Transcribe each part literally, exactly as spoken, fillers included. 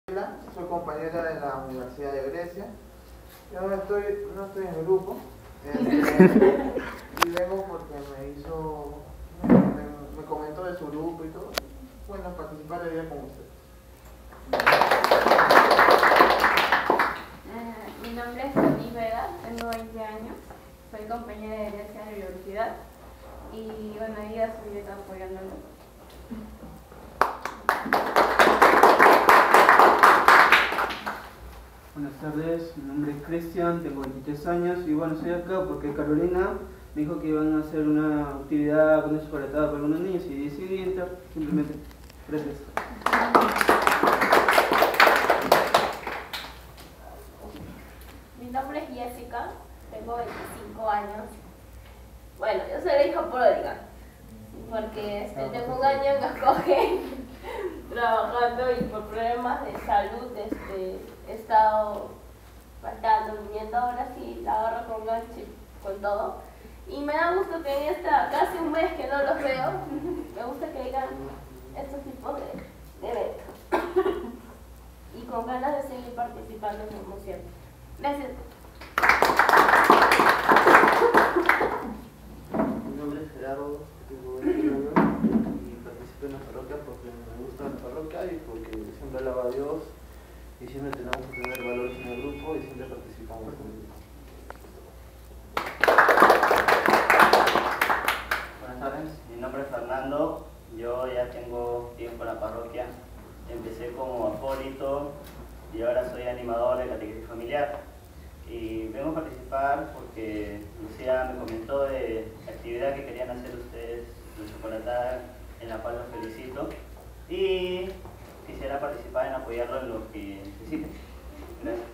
Soy compañera de la Universidad de Grecia. Yo no estoy, no estoy en el grupo. Este, y vengo porque me hizo, me, me comentó de su grupo y todo. Bueno, participar de día con usted. Eh, mi nombre es Tony Vega, tengo veinte años, soy compañera de Grecia de la universidad y bueno, hoy día estoy acá apoyándolo. Buenas tardes, mi nombre es Cristian, tengo veintitrés años y bueno, estoy acá porque Carolina me dijo que iban a hacer una actividad con chocolatada para algunos niños y decidí entrar simplemente. Gracias. Mi nombre es Jessica, tengo veinticinco años. Bueno, yo soy la hija pródiga, porque este, tengo un año en Acoge trabajando y por problemas de salud este, he estado faltando, viniendo ahora sí, la agarro con gancho con todo. Y me da gusto que en esta casi un mes que no los veo, me gusta que digan estos tipos de, de eventos. Y con ganas de seguir participando como siempre. Gracias. Mi nombre es Gerardo, tengo veintinueve y participo en la parroquia porque me gusta la parroquia y porque siempre alaba a Dios y siempre tenemos que tener valores en el grupo y siempre participamos en el grupo. Buenas tardes, mi nombre es Fernando, yo ya tengo tiempo en la parroquia, empecé como acólito y ahora soy animador de catequesis familiar. Y vengo a participar porque Lucía me comentó de la actividad que querían hacer ustedes de chocolatada, en la cual los felicito. Y quisiera participar en apoyarlo en lo que necesiten. Gracias.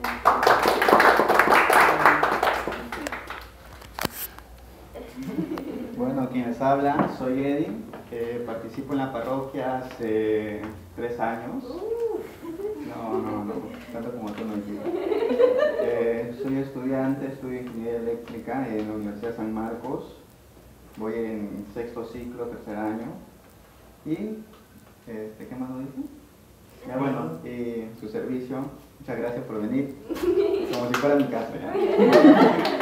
Bueno, quien les habla, soy Eddie, que participo en la parroquia hace tres años. No, no, no, tanto como tú no entiendes. Eh, soy estudiante, estudio Ingeniería Eléctrica en la Universidad San Marcos. Voy en sexto ciclo, tercer año. Y, este, ¿qué más nos dice? Ya bueno, y su servicio. Muchas gracias por venir. Como si fuera mi casa, ¿ya?